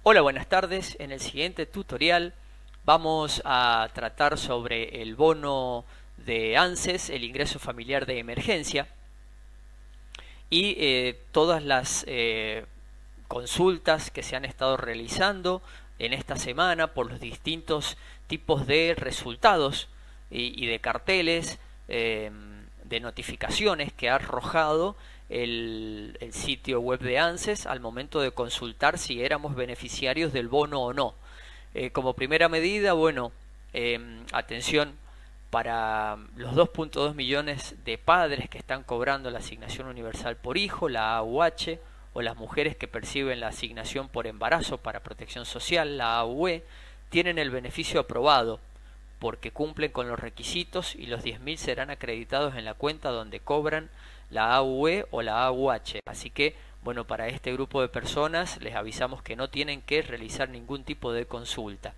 Hola, buenas tardes. En el siguiente tutorial vamos a tratar sobre el bono de ANSES, el ingreso familiar de emergencia, y todas las consultas que se han estado realizando en esta semana por los distintos tipos de resultados y de carteles, de notificaciones que ha arrojado el sitio web de ANSES al momento de consultar si éramos beneficiarios del bono o no. Como primera medida, bueno, atención para los 2.2 millones de padres que están cobrando la asignación universal por hijo, la AUH, o las mujeres que perciben la asignación por embarazo para protección social, la AUE, tienen el beneficio aprobado porque cumplen con los requisitos y los 10.000 serán acreditados en la cuenta donde cobran la AUE o la AUH. Así que, bueno, para este grupo de personas les avisamos que no tienen que realizar ningún tipo de consulta.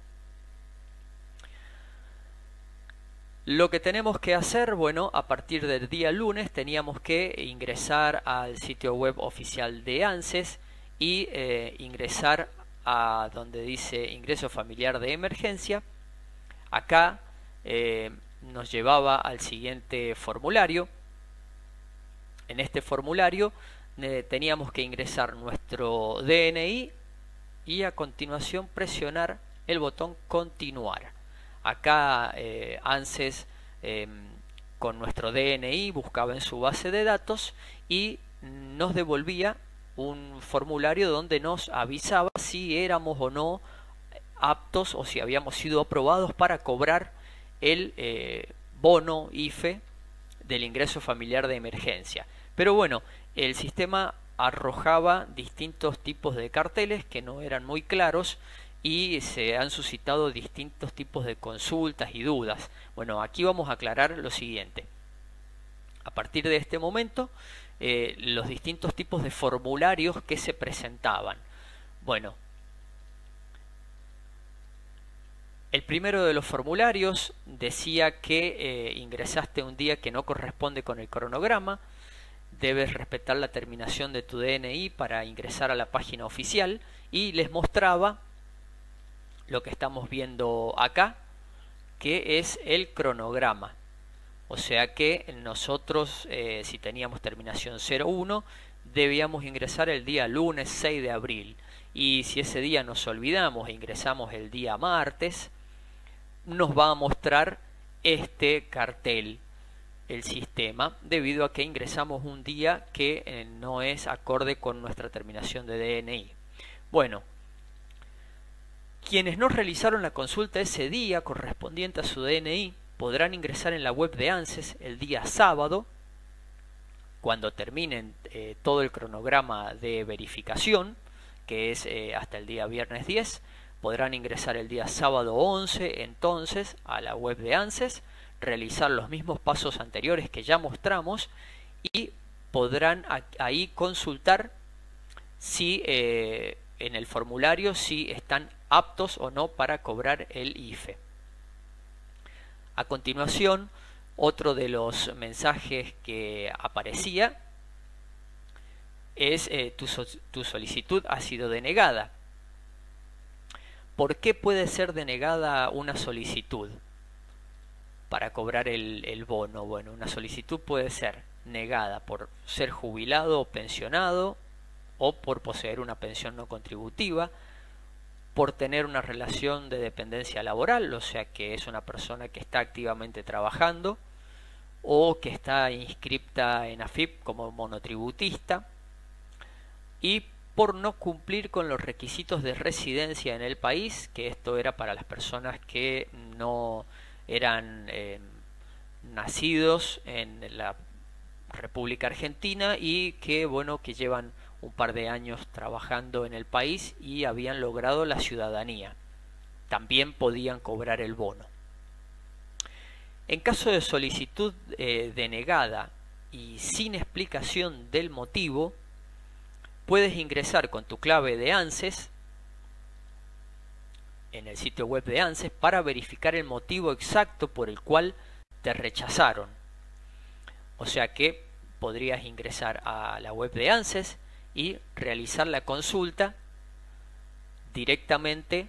Lo que tenemos que hacer, bueno, a partir del día lunes teníamos que ingresar al sitio web oficial de ANSES y ingresar a donde dice ingreso familiar de emergencia. Acá nos llevaba al siguiente formulario. En este formulario teníamos que ingresar nuestro DNI y a continuación presionar el botón continuar. Acá ANSES con nuestro DNI buscaba en su base de datos y nos devolvía un formulario donde nos avisaba si éramos o no aptos o si habíamos sido aprobados para cobrar el bono IFE del ingreso familiar de emergencia. Pero bueno, el sistema arrojaba distintos tipos de carteles que no eran muy claros y se han suscitado distintos tipos de consultas y dudas. Bueno, aquí vamos a aclarar lo siguiente. A partir de este momento, los distintos tipos de formularios que se presentaban. Bueno, el primero de los formularios decía que ingresaste un día que no corresponde con el cronograma, debes respetar la terminación de tu DNI para ingresar a la página oficial y les mostraba lo que estamos viendo acá, que es el cronograma. O sea que nosotros, si teníamos terminación 01, debíamos ingresar el día lunes 6 de abril. Y si ese día nos olvidamos e ingresamos el día martes, nos va a mostrar este cartel, el sistema, debido a que ingresamos un día que no es acorde con nuestra terminación de DNI. Bueno, quienes no realizaron la consulta ese día correspondiente a su DNI podrán ingresar en la web de ANSES el día sábado, cuando terminen todo el cronograma de verificación, que es hasta el día viernes 10, podrán ingresar el día sábado 11 entonces a la web de ANSES, realizar los mismos pasos anteriores que ya mostramos y podrán ahí consultar si en el formulario si están aptos o no para cobrar el IFE. A continuación, otro de los mensajes que aparecía es tu solicitud ha sido denegada. ¿Por qué puede ser denegada una solicitud para cobrar el bono? Bueno, una solicitud puede ser negada por ser jubilado o pensionado, o por poseer una pensión no contributiva, por tener una relación de dependencia laboral, o sea que es una persona que está activamente trabajando o que está inscripta en AFIP como monotributista, y por no cumplir con los requisitos de residencia en el país, que esto era para las personas que no eran nacidos en la República Argentina y que, bueno, que llevan un par de años trabajando en el país y habían logrado la ciudadanía. También podían cobrar el bono. En caso de solicitud denegada y sin explicación del motivo, puedes ingresar con tu clave de ANSES en el sitio web de ANSES para verificar el motivo exacto por el cual te rechazaron. O sea que podrías ingresar a la web de ANSES y realizar la consulta directamente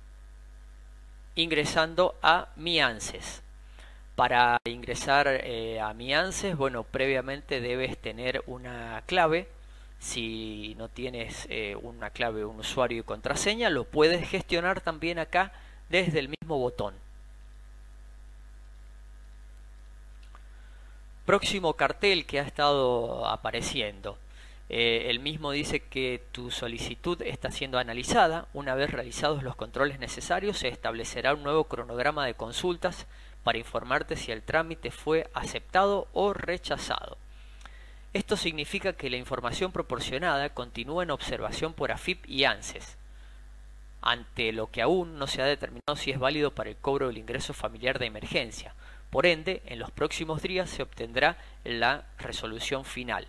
ingresando a Mi ANSES. Para ingresar a Mi ANSES, bueno, previamente debes tener una clave. Si no tienes una clave, un usuario y contraseña, lo puedes gestionar también acá desde el mismo botón. Próximo cartel que ha estado apareciendo. El mismo dice que tu solicitud está siendo analizada. Una vez realizados los controles necesarios, se establecerá un nuevo cronograma de consultas para informarte si el trámite fue aceptado o rechazado. Esto significa que la información proporcionada continúa en observación por AFIP y ANSES, ante lo que aún no se ha determinado si es válido para el cobro del ingreso familiar de emergencia. Por ende, en los próximos días se obtendrá la resolución final.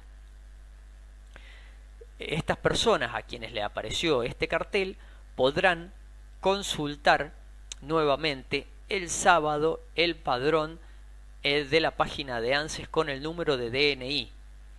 Estas personas a quienes le apareció este cartel podrán consultar nuevamente el sábado el padrón de la página de ANSES con el número de DNI.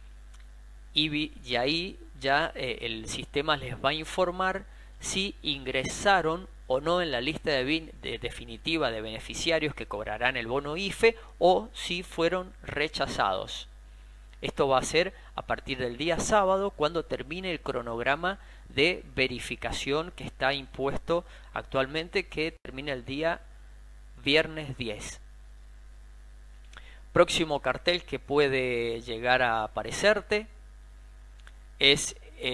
Y ahí ya el sistema les va a informar si ingresaron o no en la lista definitiva de beneficiarios que cobrarán el bono IFE o si fueron rechazados. Esto va a ser a partir del día sábado, cuando termine el cronograma de verificación que está impuesto actualmente, que termina el día viernes 10. Próximo cartel que puede llegar a aparecerte es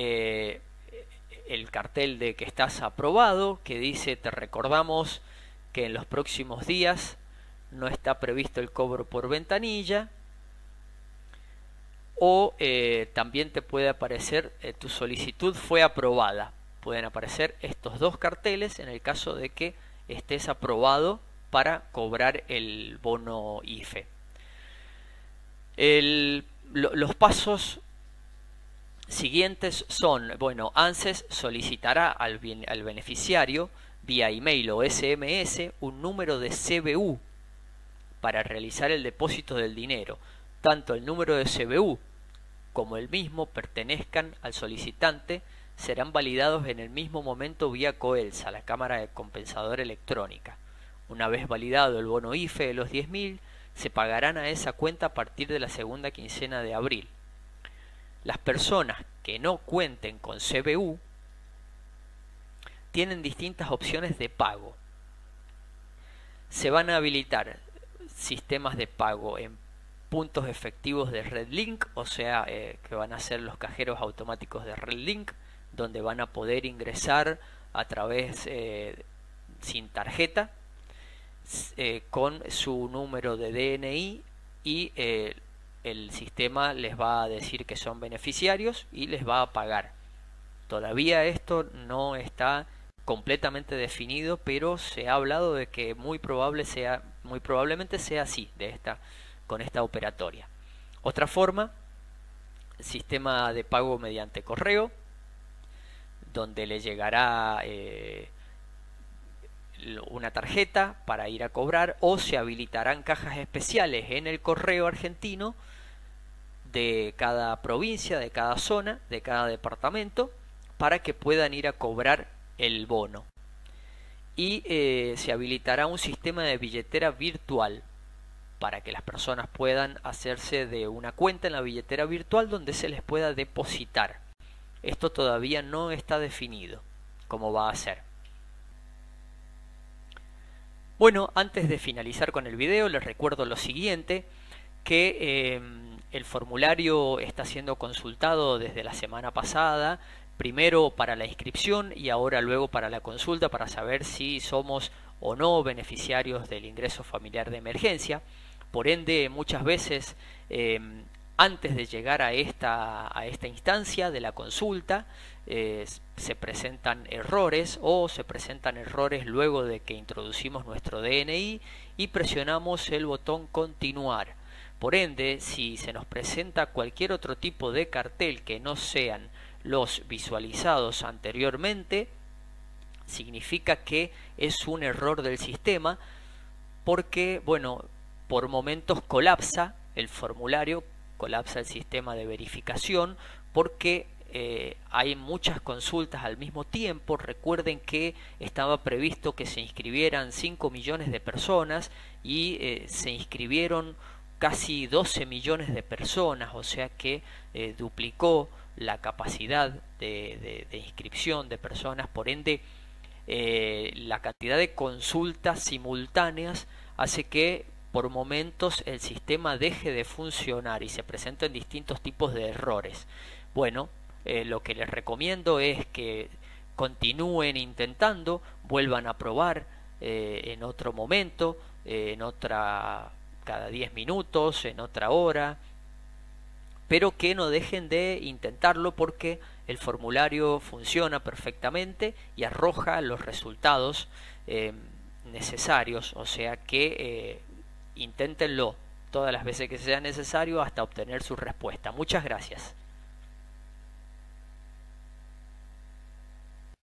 el cartel de que estás aprobado, que dice: te recordamos que en los próximos días no está previsto el cobro por ventanilla. O también te puede aparecer tu solicitud fue aprobada. Pueden aparecer estos dos carteles en el caso de que estés aprobado para cobrar el bono IFE. Los pasos siguientes son, bueno, ANSES solicitará al beneficiario vía email o SMS un número de CBU para realizar el depósito del dinero. Tanto el número de CBU como el mismo pertenezcan al solicitante serán validados en el mismo momento vía COELSA, la Cámara de Compensadora Electrónica. Una vez validado el bono IFE de los 10.000, se pagarán a esa cuenta a partir de la segunda quincena de abril. Las personas que no cuenten con CBU tienen distintas opciones de pago. Se van a habilitar sistemas de pago en puntos efectivos de RedLink, o sea, que van a ser los cajeros automáticos de RedLink, donde van a poder ingresar a través sin tarjeta, con su número de DNI, y el sistema les va a decir que son beneficiarios y les va a pagar. Todavía esto no está completamente definido, pero se ha hablado de que muy probablemente sea así, con esta operatoria. Otra forma, sistema de pago mediante correo, donde le llegará una tarjeta para ir a cobrar, o se habilitarán cajas especiales en el correo argentino de cada provincia, de cada zona, de cada departamento, para que puedan ir a cobrar el bono. Y se habilitará un sistema de billetera virtual para que las personas puedan hacerse de una cuenta en la billetera virtual donde se les pueda depositar. Esto todavía no está definido cómo va a ser. Bueno, antes de finalizar con el video, les recuerdo lo siguiente, que el formulario está siendo consultado desde la semana pasada, primero para la inscripción y ahora luego para la consulta, para saber si somos o no beneficiarios del ingreso familiar de emergencia. Por ende, muchas veces antes de llegar a esta instancia de la consulta se presentan errores, o se presentan errores luego de que introducimos nuestro DNI y presionamos el botón continuar. Por ende, si se nos presenta cualquier otro tipo de cartel que no sean los visualizados anteriormente, significa que es un error del sistema, porque, bueno, por momentos colapsa el formulario, colapsa el sistema de verificación, porque hay muchas consultas al mismo tiempo. Recuerden que estaba previsto que se inscribieran 5 millones de personas y se inscribieron casi 12 millones de personas, o sea que duplicó la capacidad de inscripción de personas. Por ende, la cantidad de consultas simultáneas hace que por momentos el sistema deje de funcionar y se presenten distintos tipos de errores. Bueno, lo que les recomiendo es que continúen intentando, vuelvan a probar en otro momento, cada 10 minutos, en otra hora, pero que no dejen de intentarlo, porque el formulario funciona perfectamente y arroja los resultados necesarios, o sea que inténtenlo todas las veces que sea necesario hasta obtener su respuesta. Muchas gracias.